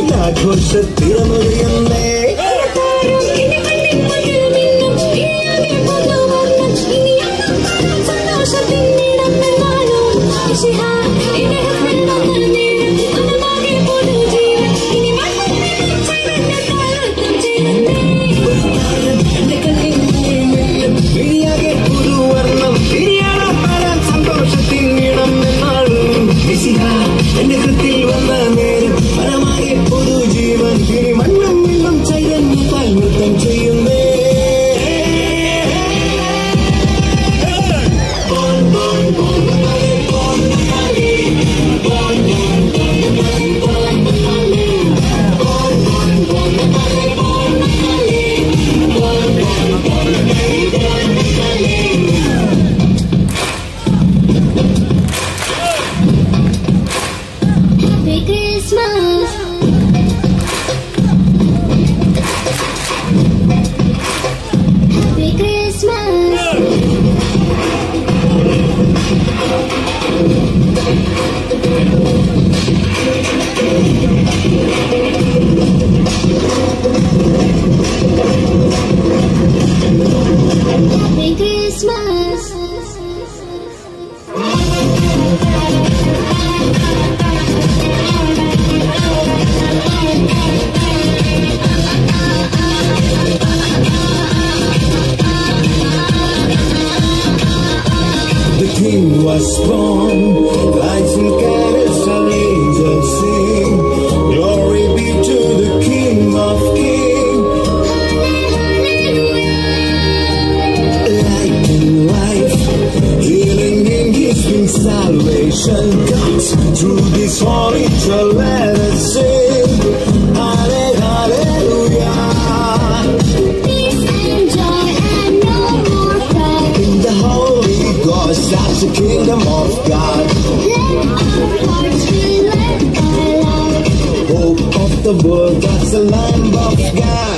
ആഘോഷത്തിറമുറിയുന്നേ എന്റെ കൃത്തിൽ വന്ന നേരം പരമായ പുതുജീവൻ ഇനി മണ്ണും നിന്നും ചൈതന്യത്താൽ നൃത്തം ചെയ്യുന്നേ King was born, lights and candles and angels sing. Glory be to the King of Kings. Light and life, healing in His wings, salvation comes through this holy trail. Let us sing, Hallelujah. Peace and joy and no more fight. In the Holy Ghost, that's the kingdom of God. Let our hearts be led by love. Hope of the world, that's the Lamb of God.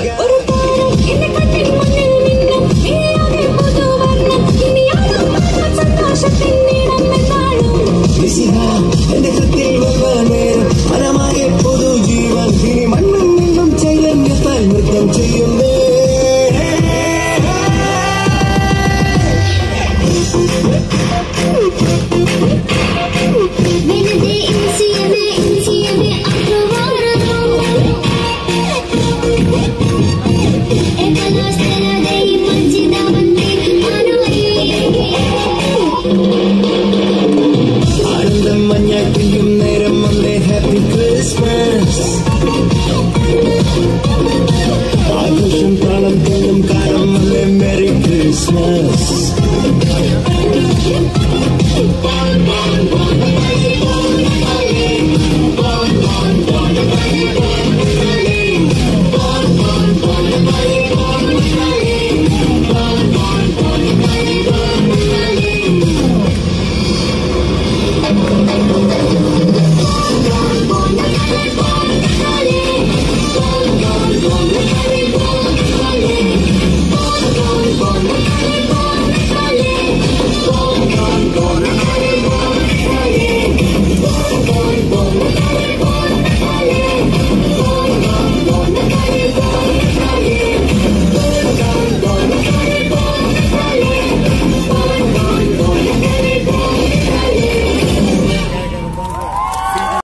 Messiah, എന്റെ കൃത്തിൽ വന്നേ